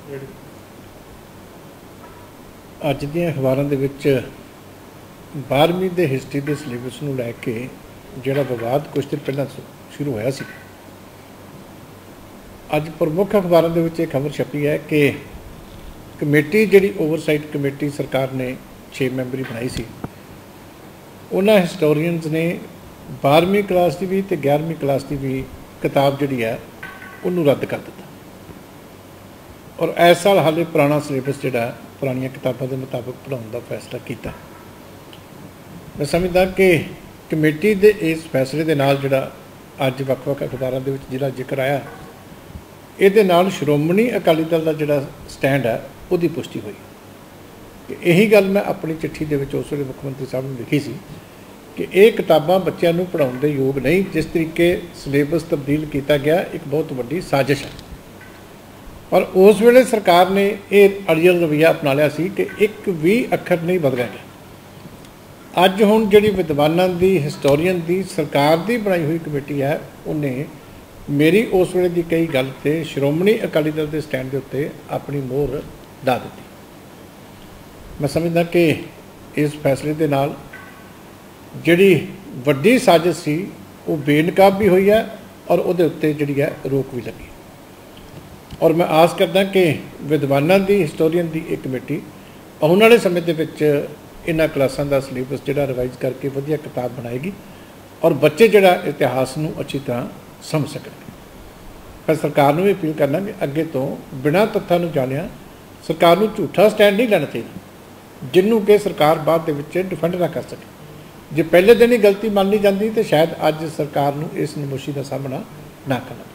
ਅੱਜ ਦੀਆਂ ਅਖਬਾਰਾਂ ਦੇ ਵਿੱਚ 12ਵੀਂ ਦੇ ਹਿਸਟਰੀ ਦੇ ਸਿਲੇਬਸ ਨੂੰ ਲੈ ਕੇ ਜਿਹੜਾ ਵਿਵਾਦ ਕੁਝ ਦਿਨ ਪਹਿਲਾਂ ਸ਼ੁਰੂ ਹੋਇਆ ਸੀ, ਅੱਜ ਪ੍ਰਮੁੱਖ ਅਖਬਾਰਾਂ ਦੇ ਵਿੱਚ ਇਹ ਖਬਰ ਛਪੀ ਹੈ ਕਿ ਕਮੇਟੀ ਜਿਹੜੀ ਓਵਰਸਾਈਟ ਕਮੇਟੀ ਸਰਕਾਰ ਨੇ 6 ਮੈਂਬਰੀ ਬਣਾਈ ਸੀ, ਉਹਨਾਂ ਹਿਸਟੋਰੀਅਨਸ ਨੇ 12ਵੀਂ ਕਲਾਸ ਦੀ ਵੀ ਤੇ 11ਵੀਂ ਕਲਾਸ ਦੀ ਵੀ ਕਿਤਾਬ ਜਿਹੜੀ ਹੈ ਉਹਨੂੰ ਰੱਦ ਕਰ ਦਿੱਤਾ ਔਰ ਇਸ ਸਾਲ ਹਾਲੇ ਪੁਰਾਣਾ ਸਿਲੇਬਸ ਜਿਹੜਾ ਪੁਰਾਣੀਆਂ ਕਿਤਾਬਾਂ ਦੇ ਮੁਤਾਬਕ ਪੜ੍ਹਾਉਣ ਦਾ ਫੈਸਲਾ ਕੀਤਾ। ਮੈਂ ਸਮਝਦਾ ਕਿ ਕਮੇਟੀ ਦੇ ਇਸ ਫੈਸਲੇ ਦੇ ਨਾਲ ਜਿਹੜਾ ਅੱਜ ਵੱਖ-ਵੱਖ ਅਖਬਾਰਾਂ ਦੇ ਵਿੱਚ ਜਿਹੜਾ ਜ਼ਿਕਰ ਆਇਆ, ਇਹਦੇ ਨਾਲ ਸ਼੍ਰੋਮਣੀ ਅਕਾਲੀ ਦਲ ਦਾ ਜਿਹੜਾ ਸਟੈਂਡ ਹੈ ਉਹਦੀ ਪੁਸ਼ਟੀ ਹੋਈ ਕਿ ਇਹੀ ਗੱਲ ਮੈਂ ਆਪਣੀ ਚਿੱਠੀ ਦੇ ਵਿੱਚ ਉਸ ਵੇਲੇ ਮੁੱਖ ਮੰਤਰੀ ਸਾਹਿਬ ਨੂੰ ਲਿਖੀ ਸੀ ਕਿ ਇਹ ਕਿਤਾਬਾਂ ਬੱਚਿਆਂ ਨੂੰ ਪੜ੍ਹਾਉਣ ਦੇ ਯੋਗ ਨਹੀਂ। ਜਿਸ ਤਰੀਕੇ ਸਿਲੇਬਸ ਤਬਦੀਲ ਕੀਤਾ ਗਿਆ ਇੱਕ ਬਹੁਤ ਵੱਡੀ ਸਾਜ਼ਿਸ਼ ਹੈ। ਪਰ ਉਸ ਵੇਲੇ ਸਰਕਾਰ ਨੇ ਇਹ ਅੜੀਅਲ ਰਵੱਈਆ ਅਪਣਾ ਲਿਆ ਸੀ ਕਿ ਇੱਕ ਵੀ ਅੱਖਰ ਨਹੀਂ ਬਦਲਿਆ ਗਿਆ। ਅੱਜ ਹੁਣ ਜਿਹੜੀ ਵਿਦਵਾਨਾਂ ਦੀ ਹਿਸਟੋਰੀਅਨ ਦੀ ਸਰਕਾਰ ਦੀ ਬਣਾਈ ਹੋਈ ਕਮੇਟੀ ਹੈ, ਉਹਨੇ ਮੇਰੀ ਉਸ ਵੇਲੇ ਦੀ ਕਈ ਗੱਲ 'ਤੇ ਸ਼੍ਰੋਮਣੀ ਅਕਾਲੀ ਦਲ ਦੇ ਸਟੈਂਡ ਦੇ ਉੱਤੇ ਆਪਣੀ ਮੋਹਰ ਲਾ ਦਿੱਤੀ। ਮੈਂ ਸਮਝਦਾ ਕਿ ਇਸ ਫੈਸਲੇ ਦੇ ਨਾਲ ਜਿਹੜੀ ਵੱਡੀ ਸਾਜ਼ਿਸ਼ ਸੀ ਉਹ ਬੇਨਕਾਬ ਵੀ ਹੋਈ ਹੈ ਔਰ ਉਹਦੇ ਉੱਤੇ ਜਿਹੜੀ ਹੈ ਰੋਕ ਵੀ ਲੱਗੀ। ਔਰ ਮੈਂ ਆਸ ਕਰਦਾ ਕਿ ਵਿਦਵਾਨਾਂ ਦੀ ਹਿਸਟੋਰੀਅਨ ਦੀ ਇਹ ਕਮੇਟੀ ਆਉਣ ਵਾਲੇ ਸਮੇਂ ਦੇ ਵਿੱਚ ਇਹਨਾਂ ਕਲਾਸਾਂ ਦਾ ਸਿਲੇਬਸ ਜਿਹੜਾ ਰਿਵਾਈਜ਼ ਕਰਕੇ ਵਧੀਆ ਕਿਤਾਬ ਬਣਾਏਗੀ ਔਰ ਬੱਚੇ ਜਿਹੜਾ ਇਤਿਹਾਸ ਨੂੰ ਅੱਛੀ ਤਰ੍ਹਾਂ ਸਮਝ ਸਕਣਗੇ। ਮੈਂ ਸਰਕਾਰ ਨੂੰ ਵੀ ਅਪੀਲ ਕਰਨਾ ਕਿ ਅੱਗੇ ਤੋਂ ਬਿਨਾਂ ਤੱਥਾਂ ਨੂੰ ਜਾਣਿਆ ਸਰਕਾਰ ਨੂੰ ਝੂਠਾ ਸਟੈਂਡ ਨਹੀਂ ਲੈਣਾ ਚਾਹੀਦਾ, ਜਿਹਨੂੰ ਕਿ ਸਰਕਾਰ ਬਾਅਦ ਦੇ ਵਿੱਚ ਡਿਫੈਂਡ ਨਾ ਕਰ ਸਕੇ। ਜੇ ਪਹਿਲੇ ਦਿਨ ਹੀ ਗਲਤੀ ਮੰਨ ਲਈ ਜਾਂਦੀ ਤਾਂ ਸ਼ਾਇਦ ਅੱਜ ਸਰਕਾਰ ਨੂੰ ਇਸ ਨਮੋਸ਼ੀ ਦਾ ਸਾਹਮਣਾ ਨਾ ਕਰਨਾ।